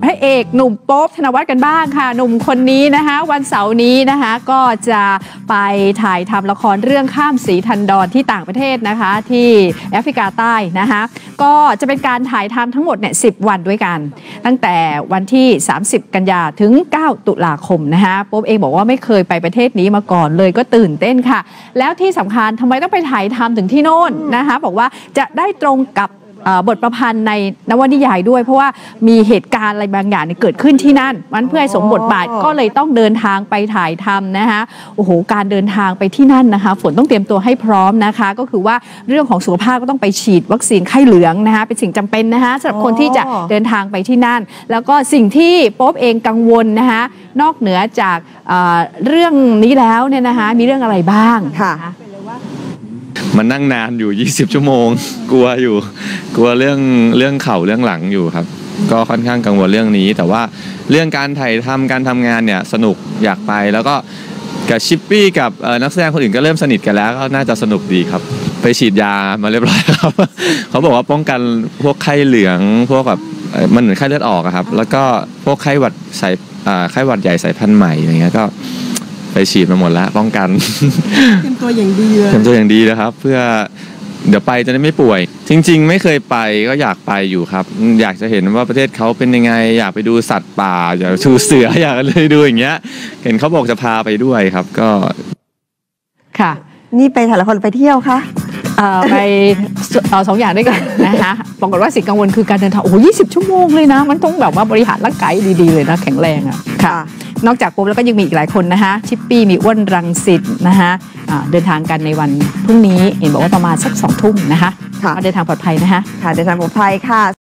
พระเอกหนุ่มโป๊ปธนวัฒน์กันบ้างค่ะหนุ่มคนนี้นะคะวันเสาร์นี้นะคะก็จะไปถ่ายทำละครเรื่องข้ามศรีทันดรที่ต่างประเทศนะคะที่แอฟริกาใต้นะคะก็จะเป็นการถ่ายทำทั้งหมดเนี่ย10 วันด้วยกันตั้งแต่วันที่30 กันยาถึง9 ตุลาคมนะคะโป๊ปเองบอกว่าไม่เคยไปประเทศนี้มาก่อนเลยก็ตื่นเต้นค่ะแล้วที่สำคัญทำไมต้องไปถ่ายทำถึงที่โน่นนะคะบอกว่าจะได้ตรงกับบทประพันธ์ในนวนิยายด้วยเพราะว่ามีเหตุการณ์อะไรบางอย่างเกิดขึ้นที่นั่นมันเพื่อให้สมบทบาทก็เลยต้องเดินทางไปถ่ายทำนะคะโอ้โหการเดินทางไปที่นั่นนะคะฝนต้องเตรียมตัวให้พร้อมนะคะก็คือว่าเรื่องของสุขภาพก็ต้องไปฉีดวัคซีนไข้เหลืองนะคะเป็นสิ่งจำเป็นนะคะสำหรับคนที่จะเดินทางไปที่นั่นแล้วก็สิ่งที่โป๊ปเองกังวลนะคะนอกเหนือจากเรื่องนี้แล้วเนี่ยนะคะมีเรื่องอะไรบ้างค่ะมันนั่งนานอยู่20 ชั่วโมงกลัวเรื่องเข่าเรื่องหลังอยู่ครับก็ค่อนข้างกังวลเรื่องนี้แต่ว่าเรื่องการถ่ายทำการทำงานเนี่ยสนุกอยากไปแล้วก็กับชิปปี้กับนักแสดงคนอื่นก็เริ่มสนิทกันแล้วก็น่าจะสนุกดีครับไปฉีดยามาเรียบร้อยครับ เขาบอกว่าป้องกันพวกไข้เหลืองพวกแบบมันเหมือนไข้เลือดออกครับแล้วก็พวกไข้หวัดไข้หวัดใหญ่สายพันธุ์ใหม่อะไรเงี้ยก็ไปฉีดมาหมดแล้วป้องกันเตรียมตัวอย่างดีเลยเตรียมตัวอย่างดีนะครับเพื่อเดี๋ยวไปจะได้ไม่ป่วยจริงๆไม่เคยไปก็อยากไปอยู่ครับอยากจะเห็นว่าประเทศเขาเป็นยังไงอยากไปดูสัตว์ป่าอยากดูเสืออยากเลยดูอย่างเงี้ยเห็นเขาบอกจะพาไปด้วยครับก็ค่ะนี่ไปถ่ายละครไปเที่ยวคะไป2 อย่างด้วยกันนะคะปรากฏว่าสิ่งกังวลคือการเดินทางโอ้โห20 ชั่วโมงเลยนะมันต้องแบบว่าบริหารร่างกายดีๆเลยนะแข็งแรงอ่ะค่ะนอกจากโป๊ปแล้วก็ยังมีอีกหลายคนนะคะชิปปี้มีอ้วนรังสิตนะคะเดินทางกันในวันพรุ่งนี้เห็นบอกว่าประมาณสัก2 ทุ่มนะคะเดินทางปลอดภัยนะคะเดินทางปลอดภัยค่ะ